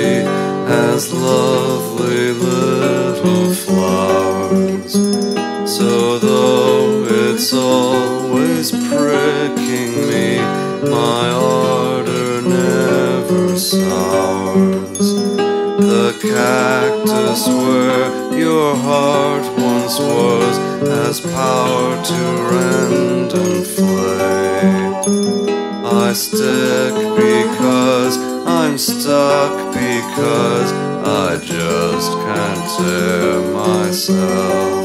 she has lovely little flowers. So though it's always pricking me, my ardor never sours. The cactus where your heart once was has power to rend and flay. I stick because I'm stuck, because I just can't tear myself